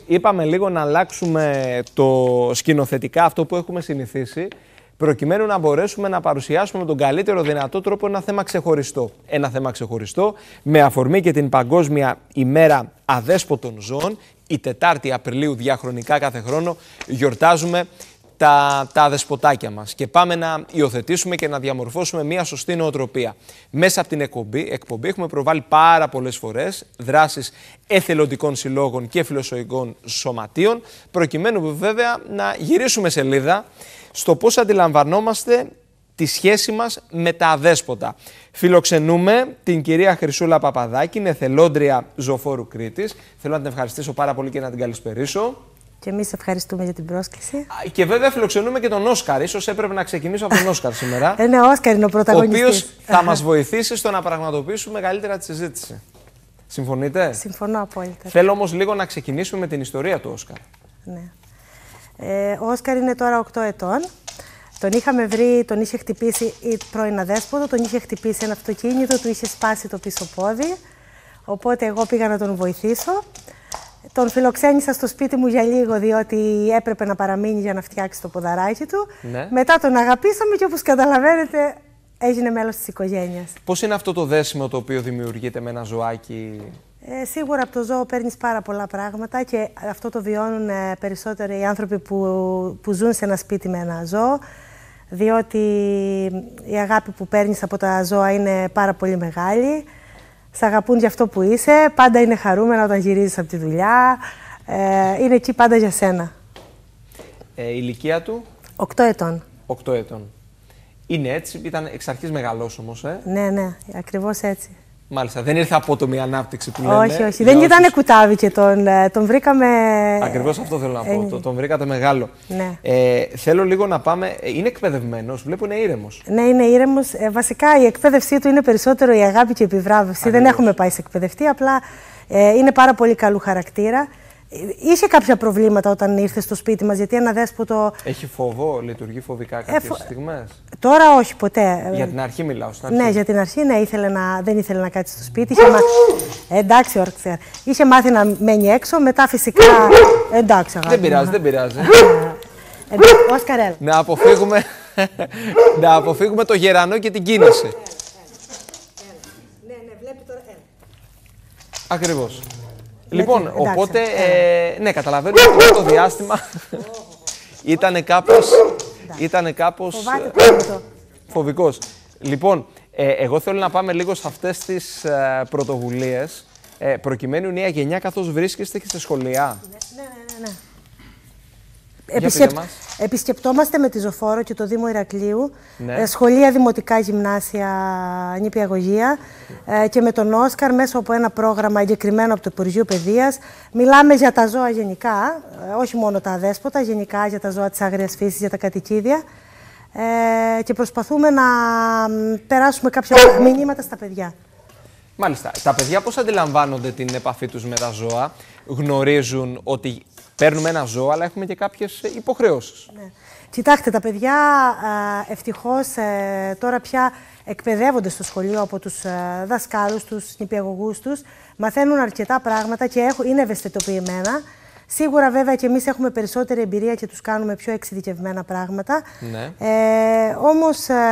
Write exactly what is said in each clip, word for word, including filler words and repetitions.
είπαμε λίγο να αλλάξουμε το σκηνοθετικά αυτό που έχουμε συνηθίσει, προκειμένου να μπορέσουμε να παρουσιάσουμε με τον καλύτερο δυνατό τρόπο ένα θέμα ξεχωριστό. Ένα θέμα ξεχωριστό με αφορμή και την Παγκόσμια ημέρα αδέσποτων ζώων. Η Τετάρτη Απριλίου διαχρονικά κάθε χρόνο γιορτάζουμε τα, τα αδεσποτάκια μας και πάμε να υιοθετήσουμε και να διαμορφώσουμε μια σωστή νοοτροπία. Μέσα από την εκπομπή, εκπομπή έχουμε προβάλει πάρα πολλές φορές δράσεις εθελοντικών συλλόγων και φιλοσοφικών σωματείων, προκειμένου βέβαια να γυρίσουμε σελίδα στο πώς αντιλαμβανόμαστε τη σχέση μας με τα αδέσποτα. Φιλοξενούμε την κυρία Χρυσούλα Παπαδάκη, είναι εθελόντρια ζωοφόρου Κρήτης. Θέλω να την ευχαριστήσω πάρα πολύ και να την καλησπερίσω. Και εμείς ευχαριστούμε για την πρόσκληση. Και βέβαια φιλοξενούμε και τον Όσκαρ. Ίσως έπρεπε να ξεκινήσω από τον Όσκαρ σήμερα. Ε, ναι, ο Όσκαρ είναι ο πρωταγωνιστής. Ο οποίος θα μας βοηθήσει στο να πραγματοποιήσουμε καλύτερα τη συζήτηση. Συμφωνείτε? Συμφωνώ απόλυτα. Θέλω όμως λίγο να ξεκινήσουμε με την ιστορία του Όσκαρ. Ναι. Ε, ο Όσκαρ είναι τώρα οκτώ ετών. Τον είχαμε βρει, τον είχε χτυπήσει η πρώην αδέσποτο, τον είχε χτυπήσει ένα αυτοκίνητο, του είχε σπάσει το πίσω πόδι. Οπότε εγώ πήγα να τον βοηθήσω. Τον φιλοξένησα στο σπίτι μου για λίγο, διότι έπρεπε να παραμείνει για να φτιάξει το ποδαράκι του. Ναι. Μετά τον αγαπήσαμε και όπως καταλαβαίνετε έγινε μέλος της οικογένειας. Πώς είναι αυτό το δέσιμο το οποίο δημιουργείται με ένα ζωάκι? Ε, σίγουρα από το ζώο παίρνεις πάρα πολλά πράγματα και αυτό το βιώνουν ε, περισσότερο οι άνθρωποι που, που ζουν σε ένα σπίτι με ένα ζώο, διότι η αγάπη που παίρνεις από τα ζώα είναι πάρα πολύ μεγάλη. Σ' αγαπούν για αυτό που είσαι, πάντα είναι χαρούμενα όταν γυρίζεις από τη δουλειά, ε, είναι εκεί πάντα για σένα. Ε, η ηλικία του? Οκτώ ετών. Οκτώ ετών. Είναι έτσι, ήταν εξ αρχής μεγάλος όμως, ε? Ναι, ναι, ακριβώς έτσι. Μάλιστα, δεν ήρθε απότομη ανάπτυξη που λένε. Όχι, όχι, δεν ήταν κουτάβι και τον, τον βρήκαμε... Ακριβώς αυτό θέλω να πω, ε... τον, τον βρήκατε μεγάλο. Ναι. Ε, θέλω λίγο να πάμε, είναι εκπαιδευμένος, βλέπω είναι ήρεμος. Ναι, είναι ήρεμος. Ε, βασικά η εκπαίδευσή του είναι περισσότερο η αγάπη και η επιβράβευση. Ακριβώς. Δεν έχουμε πάει σε εκπαιδευτή, απλά ε, είναι πάρα πολύ καλού χαρακτήρα. Είχε κάποια προβλήματα όταν ήρθε στο σπίτι μας, γιατί ένα δέσποτο... Έχει φόβο, λειτουργεί φοβικά κάποιες ε, φο... στιγμές? Τώρα όχι, ποτέ. Για την αρχή μιλάω, στην αρχή. Ναι, για την αρχή ναι, ήθελε να... δεν ήθελε να κάτσει στο σπίτι. Είχε μάθει... ε, εντάξει, όρξε. Είχε μάθει να μένει έξω, μετά φυσικά... Ε, εντάξει, αγάπη. Δεν πειράζει, δεν πειράζει. Ε, Όσκαρ, να, αποφύγουμε... να αποφύγουμε το γερανό και την κίνηση. Ναι, ναι, βλέπει τώρα... Ακριβώς. Λοιπόν, εντάξει, οπότε, ε, ναι, καταλαβαίνω ότι αυτό το διάστημα ήτανε κάπως, ήτανε κάπως ε, φοβικός. Λοιπόν, ε, εγώ θέλω να πάμε λίγο σε αυτές τις ε, πρωτοβουλίες, ε, προκειμένου η νέα γενιά καθώς βρίσκεστε και σε σχολεία. Ναι, ναι, ναι, ναι. Επισκεπ... Επισκεπτόμαστε με τη Ζωφόρο και το Δήμο Ηρακλείου, ναι. σχολεία, δημοτικά, γυμνάσια, νηπιαγωγεία ε, και με τον Όσκαρ μέσω από ένα πρόγραμμα εγκεκριμένο από το Υπουργείο Παιδείας. Μιλάμε για τα ζώα γενικά, ε, όχι μόνο τα αδέσποτα, γενικά για τα ζώα της άγριας φύσης, για τα κατοικίδια ε, και προσπαθούμε να περάσουμε κάποια μηνύματα στα παιδιά. Μάλιστα. Τα παιδιά πώς αντιλαμβάνονται την επαφή τους με τα ζώα? Γνωρίζουν ότι παίρνουμε ένα ζώο, αλλά έχουμε και κάποιες υποχρεώσεις. Ναι. Κοιτάξτε, τα παιδιά ευτυχώς τώρα πια εκπαιδεύονται στο σχολείο από τους δασκάλους, τους νηπιαγωγούς τους. Μαθαίνουν αρκετά πράγματα και είναι ευαισθητοποιημένα. Σίγουρα βέβαια και εμείς έχουμε περισσότερη εμπειρία και τους κάνουμε πιο εξειδικευμένα πράγματα. Ναι. Ε, όμως ε,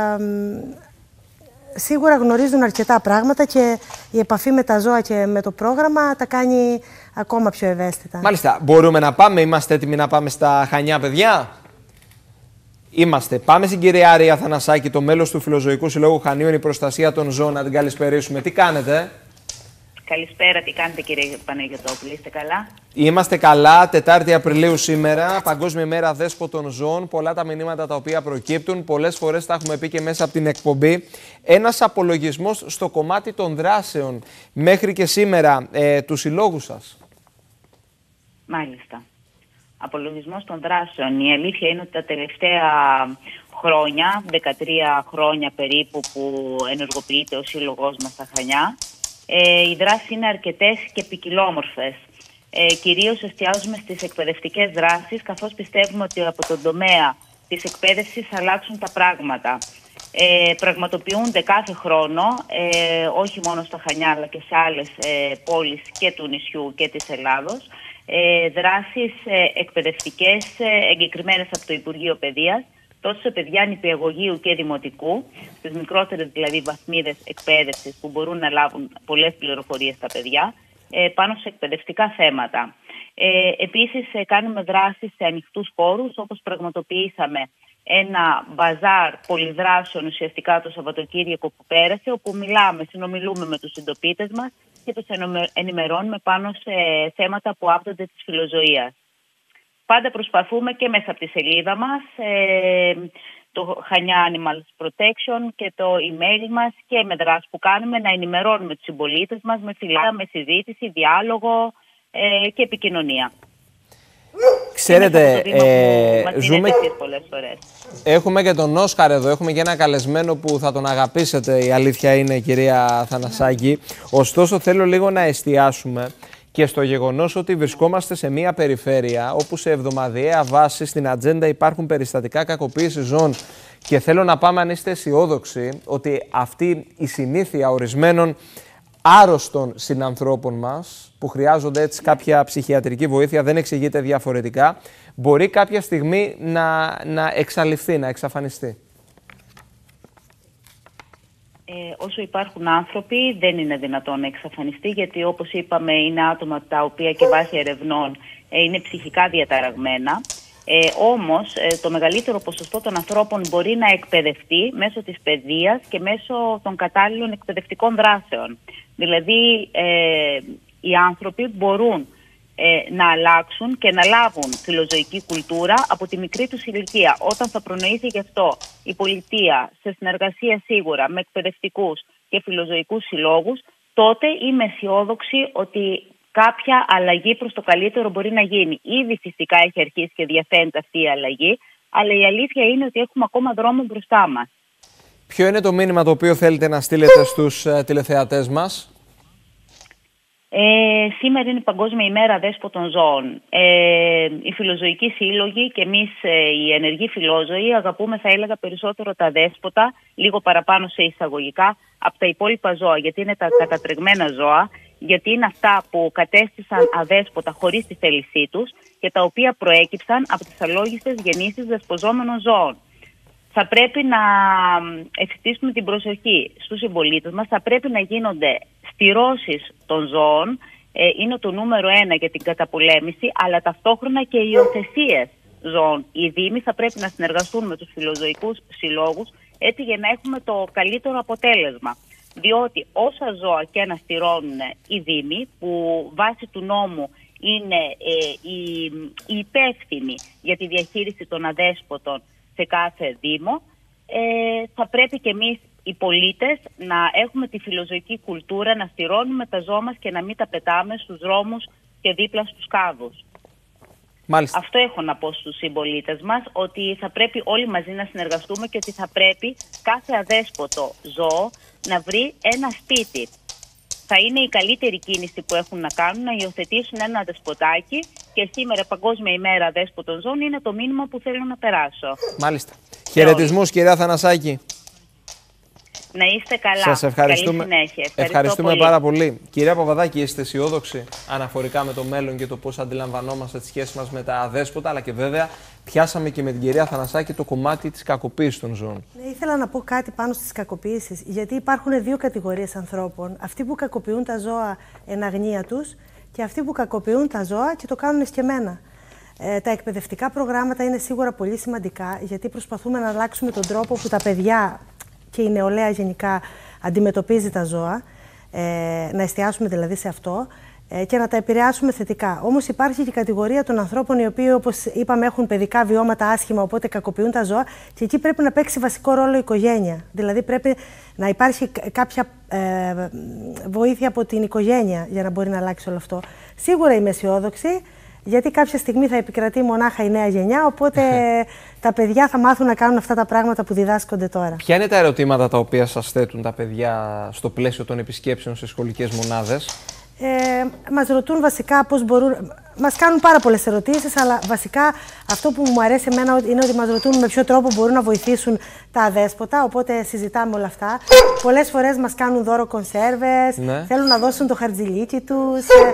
σίγουρα γνωρίζουν αρκετά πράγματα και η επαφή με τα ζώα και με το πρόγραμμα τα κάνει ακόμα πιο ευαίσθητα. Μάλιστα. Μπορούμε να πάμε, είμαστε έτοιμοι να πάμε στα Χανιά, παιδιά? Είμαστε. Πάμε στην κυρία Άρια Αθανασάκη, το μέλος του Φιλοζωικού Συλλόγου Χανίων, η προστασία των ζώων, να την καλησπερίσουμε. Τι κάνετε? Καλησπέρα, τι κάνετε κύριε Παναγιωτόπουλη, είστε καλά? Είμαστε καλά, Τετάρτη Απριλίου σήμερα, Παγκόσμια ημέρα αδέσποτων ζώων. Πολλά τα μηνύματα τα οποία προκύπτουν, πολλές φορές τα έχουμε πει και μέσα από την εκπομπή. Ένας απολογισμός στο κομμάτι των δράσεων μέχρι και σήμερα ε, του συλλόγου σας. Μάλιστα. Απολογισμός των δράσεων. Η αλήθεια είναι ότι τα τελευταία χρόνια, δεκατρία χρόνια περίπου που ενεργοποιείται ο σύλλογός μας στα Χανιά, ε, οι δράσεις είναι αρκετές και ποικιλόμορφες. Ε, κυρίως εστιάζουμε στις εκπαιδευτικές δράσεις, καθώς πιστεύουμε ότι από τον τομέα της εκπαίδευσης θα αλλάξουν τα πράγματα. Ε, πραγματοποιούνται κάθε χρόνο, ε, όχι μόνο στα Χανιά αλλά και σε άλλες ε, πόλεις και του νησιού και της Ελλάδος, ε, δράσεις ε, εκπαιδευτικές ε, εγκεκριμένες από το Υπουργείο Παιδείας, τόσο σε παιδιά νηπιαγωγείου και δημοτικού, στις μικρότερες δηλαδή βαθμίδες εκπαίδευσης που μπορούν να λάβουν πολλές πληροφορίες στα παιδιά, ε, πάνω σε εκπαιδευτικά θέματα. Ε, επίσης, ε, κάνουμε δράσεις σε ανοιχτούς χώρους, όπως πραγματοποιήσαμε ένα μπαζάρ πολυδράσεων ουσιαστικά το Σαββατοκύριακο που πέρασε, όπου μιλάμε, συνομιλούμε με τους συντοπίτες μας και τους ενημερώνουμε πάνω σε θέματα που άπτονται της φιλοζωίας. Πάντα προσπαθούμε και μέσα από τη σελίδα μας, ε, το Χανιά Animals Protection και το email μας και με δράσεις που κάνουμε, να ενημερώνουμε τους συμπολίτες μας με φυλά, με συζήτηση, διάλογο ε, και επικοινωνία. Ξέρετε, ε, ζούμε... πολλές φορές. Έχουμε και τον Όσκαρ εδώ, έχουμε και ένα καλεσμένο που θα τον αγαπήσετε, η αλήθεια είναι, κυρία Θανασάκη. Ωστόσο θέλω λίγο να εστιάσουμε και στο γεγονός ότι βρισκόμαστε σε μια περιφέρεια όπου σε εβδομαδιαία βάση στην ατζέντα υπάρχουν περιστατικά κακοποίησης ζώων και θέλω να πάμε, αν είστε αισιόδοξοι, ότι αυτή η συνήθεια ορισμένων άρρωστων συνανθρώπων μας που χρειάζονται έτσι κάποια ψυχιατρική βοήθεια, δεν εξηγείται διαφορετικά, μπορεί κάποια στιγμή να, να εξαλειφθεί, να εξαφανιστεί. Ε, όσο υπάρχουν άνθρωποι δεν είναι δυνατόν να εξαφανιστεί, γιατί όπως είπαμε είναι άτομα τα οποία και βάσει ερευνών ε, είναι ψυχικά διαταραγμένα. Ε, όμως ε, το μεγαλύτερο ποσοστό των ανθρώπων μπορεί να εκπαιδευτεί μέσω της παιδείας και μέσω των κατάλληλων εκπαιδευτικών δράσεων. Δηλαδή ε, οι άνθρωποι μπορούν ε, να αλλάξουν και να λάβουν φιλοζωική κουλτούρα από τη μικρή τους ηλικία. Όταν θα προνοήσει γι' αυτό η πολιτεία, σε συνεργασία σίγουρα με εκπαιδευτικούς και φιλοζωικούς συλλόγους, τότε είμαι αισιόδοξη ότι κάποια αλλαγή προς το καλύτερο μπορεί να γίνει. Ήδη φυσικά έχει αρχίσει και διαφαίνεται αυτή η αλλαγή, αλλά η αλήθεια είναι ότι έχουμε ακόμα δρόμο μπροστά μας. Ποιο είναι το μήνυμα το οποίο θέλετε να στείλετε στους uh, τηλεθεατές μας? Ε, σήμερα είναι η Παγκόσμια ημέρα δέσποτων ζώων. Ε, οι φιλοζωικοί σύλλογοι και εμείς ε, οι ενεργοί φιλόζωοι αγαπούμε, θα έλεγα, περισσότερο τα δέσποτα, λίγο παραπάνω σε εισαγωγικά, από τα υπόλοιπα ζώα, γιατί είναι τα κατατρεγμένα ζώα, γιατί είναι αυτά που κατέστησαν αδέσποτα χωρίς τη θέλησή τους και τα οποία προέκυψαν από τις αλόγιστες γεννήσεις δεσποζόμενων ζώων. Θα πρέπει να εφιστήσουμε την προσοχή στους συμπολίτες μας, θα πρέπει να γίνονται στηρώσεις των ζώων, ε, είναι το νούμερο ένα για την καταπολέμηση, αλλά ταυτόχρονα και υιοθεσίες ζώων. Οι δήμοι θα πρέπει να συνεργαστούν με τους φιλοζωικούς συλλόγους, έτσι για να έχουμε το καλύτερο αποτέλεσμα. Διότι όσα ζώα και να στηρώνουν οι δήμοι, που βάσει του νόμου είναι ε, οι, οι υπεύθυνοι για τη διαχείριση των αδέσποτων σε κάθε δήμο, ε, θα πρέπει και εμείς οι πολίτες να έχουμε τη φιλοζωική κουλτούρα, να στηρώνουμε τα ζώα μας και να μην τα πετάμε στους δρόμους και δίπλα στους κάδους. Μάλιστα. Αυτό έχω να πω στους συμπολίτες μας, ότι θα πρέπει όλοι μαζί να συνεργαστούμε και ότι θα πρέπει κάθε αδέσποτο ζώο να βρει ένα σπίτι. Θα είναι η καλύτερη κίνηση που έχουν να κάνουν, να υιοθετήσουν ένα δεσποτάκι, και σήμερα Παγκόσμια ημέρα αδέσποτων ζώων είναι το μήνυμα που θέλω να περάσω. Μάλιστα. Χαιρετισμούς, κυρία Θανασάκη. Να είστε καλά. Σας ευχαριστούμε. Καλή συνέχεια. Ευχαριστώ Ευχαριστούμε πολύ. πάρα πολύ. Κυρία Παπαδάκη, είστε αισιόδοξοι αναφορικά με το μέλλον και το πώς αντιλαμβανόμαστε τις σχέσεις μας με τα αδέσποτα, αλλά και βέβαια πιάσαμε και με την κυρία Θανασάκη το κομμάτι της κακοποίησης των ζώων. Ναι, ήθελα να πω κάτι πάνω στις κακοποίησεις, γιατί υπάρχουν δύο κατηγορίες ανθρώπων. Αυτοί που κακοποιούν τα ζώα εν αγνία τους και αυτοί που κακοποιούν τα ζώα και το κάνουν εσκεμμένα. Ε, τα εκπαιδευτικά προγράμματα είναι σίγουρα πολύ σημαντικά, γιατί προσπαθούμε να αλλάξουμε τον τρόπο που τα παιδιά και η νεολαία γενικά αντιμετωπίζει τα ζώα, ε, να εστιάσουμε δηλαδή σε αυτό ε, και να τα επηρεάσουμε θετικά. Όμως υπάρχει και η κατηγορία των ανθρώπων οι οποίοι, όπως είπαμε, έχουν παιδικά βιώματα άσχημα, οπότε κακοποιούν τα ζώα, και εκεί πρέπει να παίξει βασικό ρόλο η οικογένεια. Δηλαδή πρέπει να υπάρχει κάποια ε, βοήθεια από την οικογένεια για να μπορεί να αλλάξει όλο αυτό. Σίγουρα είμαι αισιόδοξη, γιατί κάποια στιγμή θα επικρατεί μονάχα η νέα γενιά, οπότε τα παιδιά θα μάθουν να κάνουν αυτά τα πράγματα που διδάσκονται τώρα. Ποια είναι τα ερωτήματα τα οποία σας θέτουν τα παιδιά στο πλαίσιο των επισκέψεων σε σχολικές μονάδες? Ε, μας ρωτούν βασικά πώς μπορούν, μας κάνουν πάρα πολλές ερωτήσεις, αλλά βασικά αυτό που μου αρέσει εμένα είναι ότι μας ρωτούν με ποιο τρόπο μπορούν να βοηθήσουν τα αδέσποτα, οπότε συζητάμε όλα αυτά. Πολλές φορές μας κάνουν δώρο κονσέρβες, ναι. θέλουν να δώσουν το χαρτζηλίκι τους.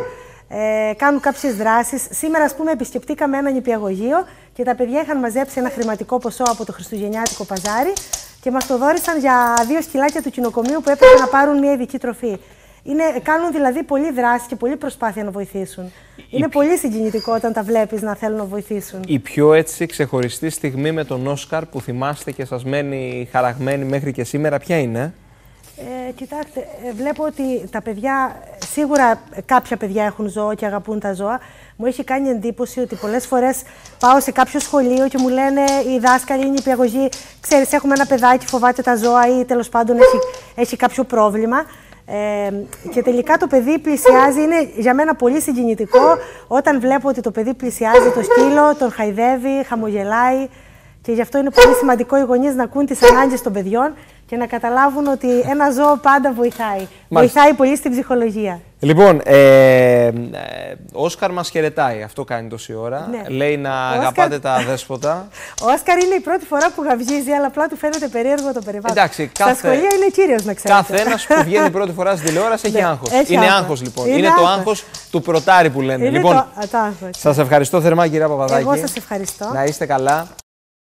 ε, κάνουν κάποιες δράσεις. Σήμερα, ας πούμε, επισκεπτήκαμε ένα νηπιαγωγείο και τα παιδιά είχαν μαζέψει ένα χρηματικό ποσό από το χριστουγεννιάτικο παζάρι και μας το δώρισαν για δύο σκυλάκια του κοινοκομείου που έπρεπε να πάρουν μια ειδική τροφή. Είναι, κάνουν δηλαδή πολλή δράση και πολλή προσπάθεια να βοηθήσουν. Είναι πολύ συγκινητικό όταν τα βλέπεις να θέλουν να βοηθήσουν. Η πιο έτσι ξεχωριστή στιγμή με τον Όσκαρ που θυμάστε και σας μένει χαραγμένη μέχρι και σήμερα, ποια είναι? Ε, κοιτάξτε, ε, βλέπω ότι τα παιδιά, σίγουρα κάποια παιδιά έχουν ζώο και αγαπούν τα ζώα. Μου έχει κάνει εντύπωση ότι πολλές φορές πάω σε κάποιο σχολείο και μου λένε οι δάσκαλοι, οι νηπιαγωγοί, ξέρεις, έχουμε ένα παιδάκι, φοβάται τα ζώα ή τέλος πάντων έχει, έχει κάποιο πρόβλημα. Ε, και τελικά το παιδί πλησιάζει, είναι για μένα πολύ συγκινητικό όταν βλέπω ότι το παιδί πλησιάζει το σκύλο, τον χαϊδεύει, χαμογελάει και γι' αυτό είναι πολύ σημαντικό οι γονείς να ακούν τις ανάγκες των παιδιών και να καταλάβουν ότι ένα ζώο πάντα βοηθάει. Μάλιστα. Βοηθάει πολύ στην ψυχολογία. Λοιπόν, ε, ε, ο Όσκαρ μας χαιρετάει, αυτό κάνει τόση ώρα. Ναι. Λέει να Όσκαρ... αγαπάτε τα αδέσποτα. Ο Όσκαρ είναι η πρώτη φορά που γαυζίζει, αλλά απλά του φαίνεται περίεργο το περιβάλλον. Εντάξει, κάθε... Στα σχολεία είναι κύριος, να ξέρετε. Κάθε ένας που βγαίνει πρώτη φορά στην τηλεόραση έχει άγχος. Έχει είναι άγχος. άγχος λοιπόν. Είναι, είναι άγχος. το άγχος του πρωτάρι που λένε. Είναι λοιπόν, το... το άγχος. Σας ευχαριστώ θερμά, κυρία Παπαδάκη. Εγώ σας ευχαριστώ. Να είστε καλά.